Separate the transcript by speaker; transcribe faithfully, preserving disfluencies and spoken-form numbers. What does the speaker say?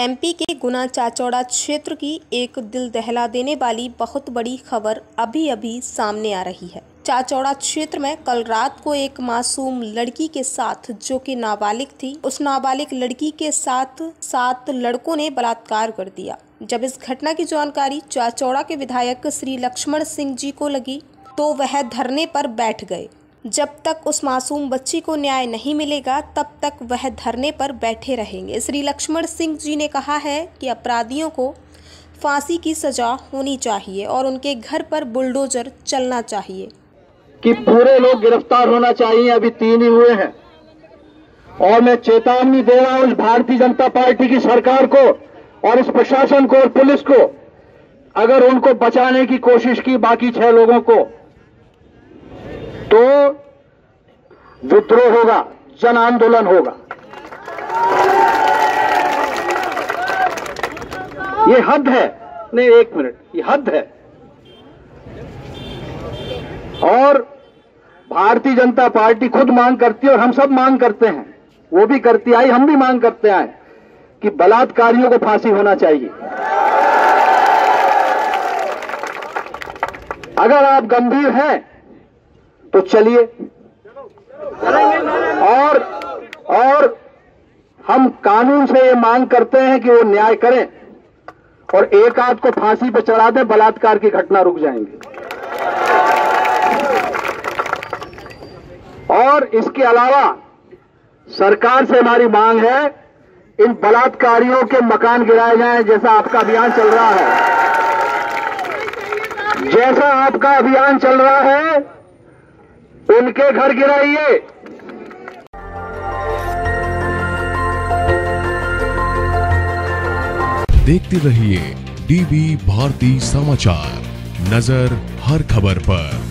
Speaker 1: MP के गुना चाचौड़ा क्षेत्र की एक दिल दहला देने वाली बहुत बड़ी खबर अभी अभी सामने आ रही है। चाचौड़ा क्षेत्र में कल रात को एक मासूम लड़की के साथ, जो कि नाबालिग थी, उस नाबालिग लड़की के साथ सात लड़कों ने बलात्कार कर दिया। जब इस घटना की जानकारी चाचौड़ा के विधायक श्री लक्ष्मण सिंह जी को लगी तो वह धरने पर बैठ गए। जब तक उस मासूम बच्ची को न्याय नहीं मिलेगा तब तक वह धरने पर बैठे रहेंगे। श्री लक्ष्मण सिंह जी ने कहा है कि अपराधियों को फांसी की सजा होनी चाहिए और उनके घर पर बुलडोजर चलना चाहिए
Speaker 2: कि पूरे लोग गिरफ्तार होना चाहिए। अभी तीन ही हुए हैं और मैं चेतावनी दे रहा हूं इस भारतीय जनता पार्टी की सरकार को और इस प्रशासन को और पुलिस को, अगर उनको बचाने की कोशिश की बाकी छह लोगों को, तो विद्रोह होगा, जन आंदोलन होगा। ये हद है। नहीं, एक मिनट, ये हद है। और भारतीय जनता पार्टी खुद मांग करती है और हम सब मांग करते हैं, वो भी करती आई, हम भी मांग करते आए कि बलात्कारियों को फांसी होना चाहिए। अगर आप गंभीर हैं तो चलिए, और और हम कानून से ये मांग करते हैं कि वो न्याय करें और एक आध को फांसी पर चढ़ा दें, बलात्कार की घटना रुक जाएंगे। और इसके अलावा सरकार से हमारी मांग है, इन बलात्कारियों के मकान गिराए जाएं, जैसा आपका अभियान चल रहा है जैसा आपका अभियान चल रहा है उनके घर गिराइए।
Speaker 3: देखते रहिए डीवी भारती समाचार, नजर हर खबर पर।